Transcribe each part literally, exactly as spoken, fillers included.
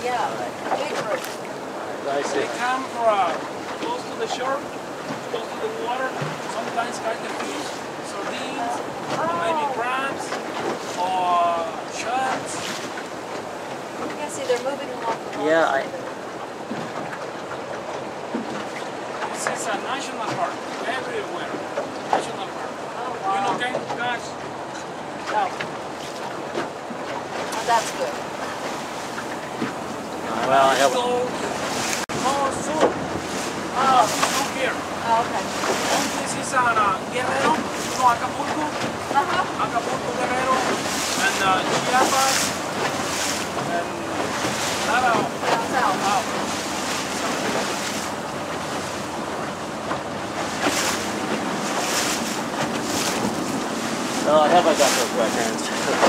Yeah, big group. I see. They come from close to the shore, close to the water, sometimes catch the fish, sardines, or maybe crabs, or sharks. Yeah, see, they're moving along the water. Yeah, I... This is a national park, everywhere. National park. Oh, wow. You know, can catch. No. Oh, that's good. Well, I have... So, more soup. Oh. Soup here. Oh, okay. This is a uh, Guerrero, no, Acapulco. Uh-huh. Acapulco, Guerrero, and uh, Yelapa, and Lara. Down south. Wow. Oh, I have I got those records.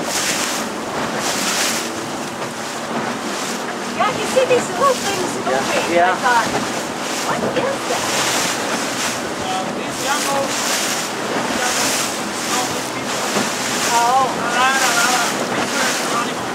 Yeah, you see these little things moving. Yeah. I thought, what is that? Uh, these jungles, these jungles, all these people. Oh. Lara, Lara, different animals.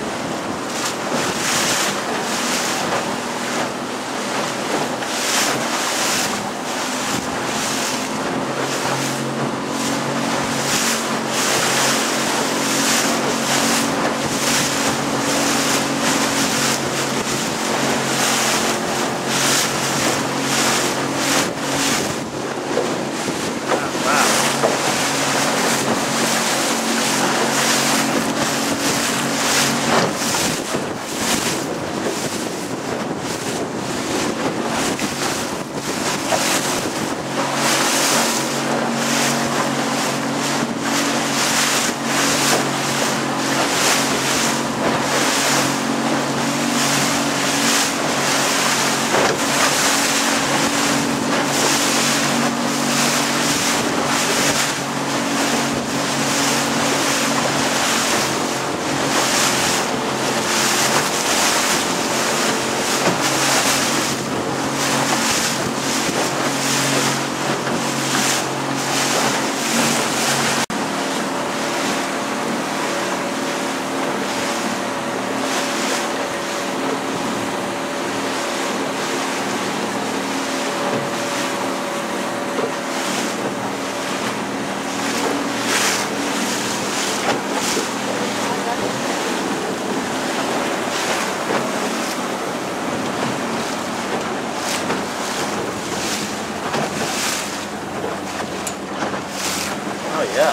Oh, yeah.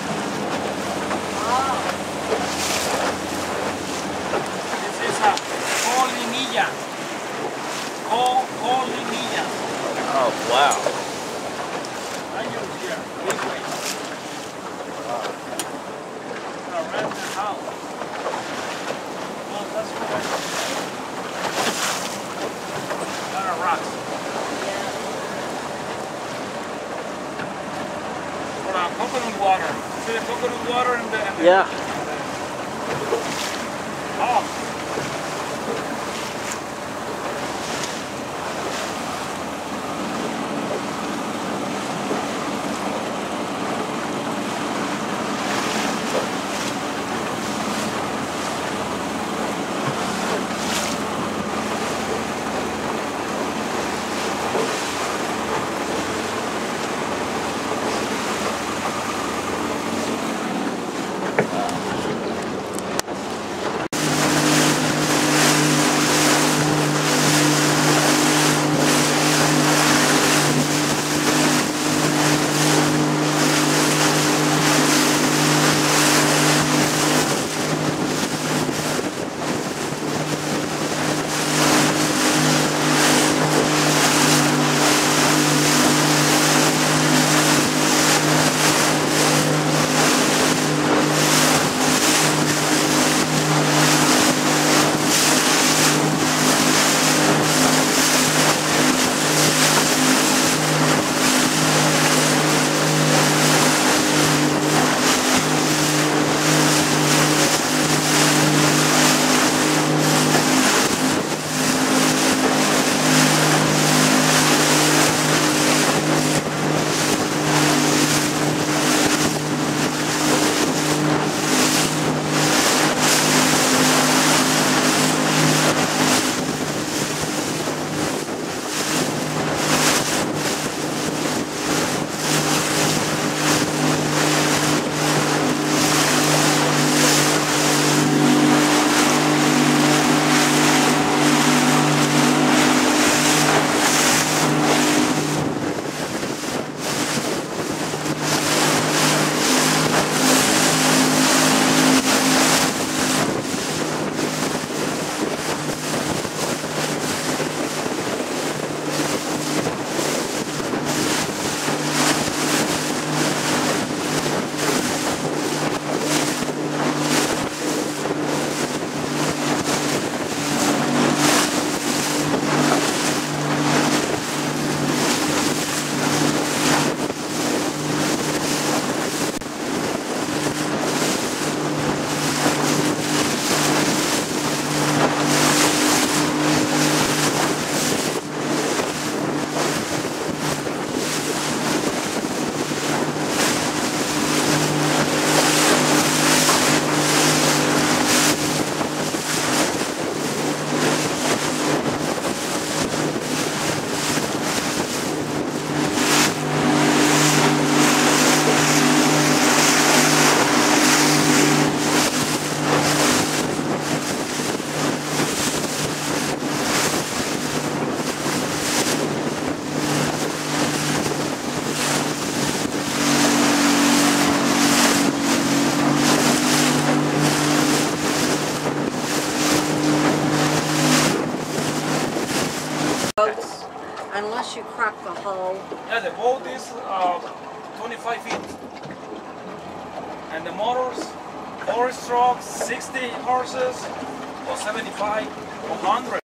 Oh. This is a colinilla. Co colinilla. Oh, wow. I use here, big way. Around the house. Oh, that's what I A lot of rocks. For uh, coconut water. See the coconut water and the... And the Yeah. Oh. Uh, Yes. Unless you crack the hull. Yeah, the boat is uh, twenty-five feet. And the motors, four strokes, sixty horses, or seventy-five, or one hundred.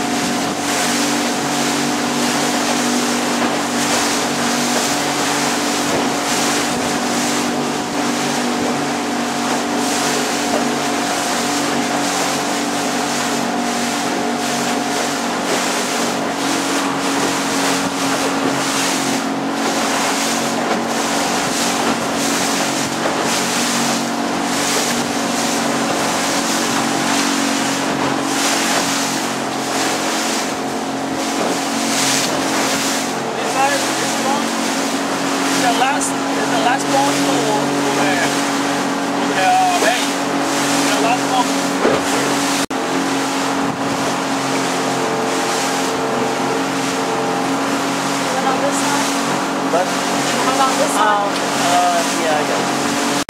The last, the last boat to, to the, to the bay, the last boat. Went on this side? But, Went on this side? um, uh, yeah, I guess.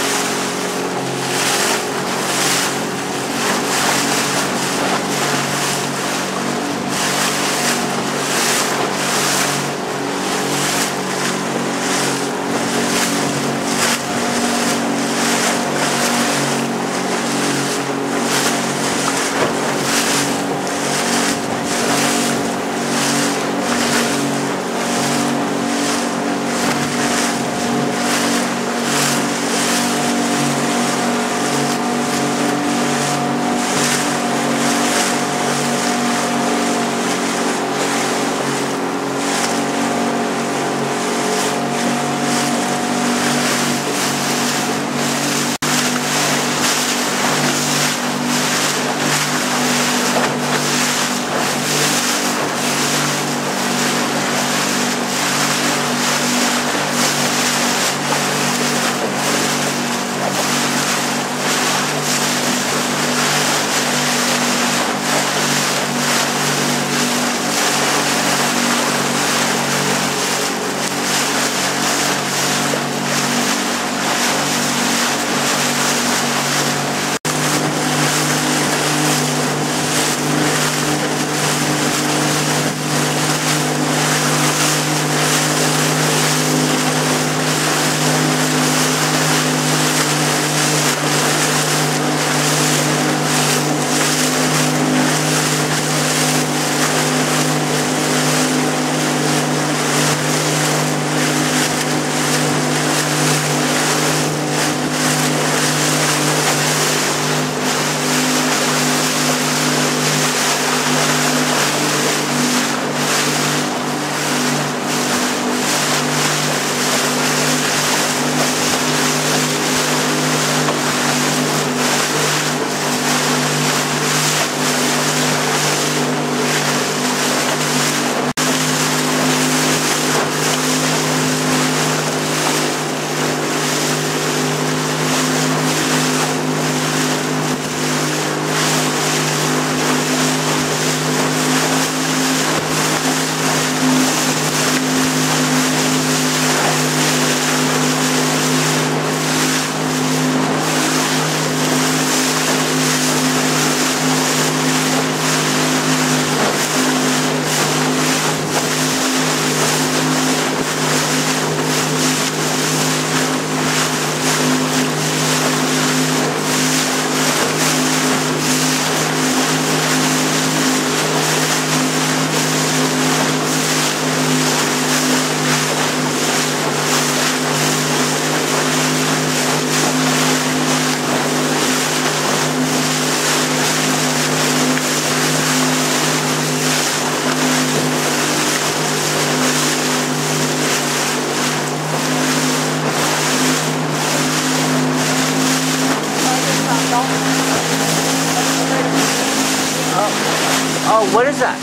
Oh, what is that?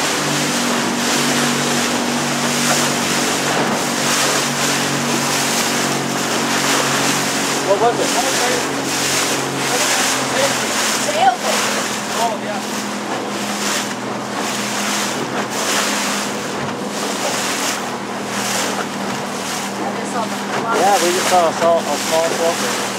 What was it? Sailboat. Oh, yeah. I just saw the Yeah, we just saw a, small, a small floater.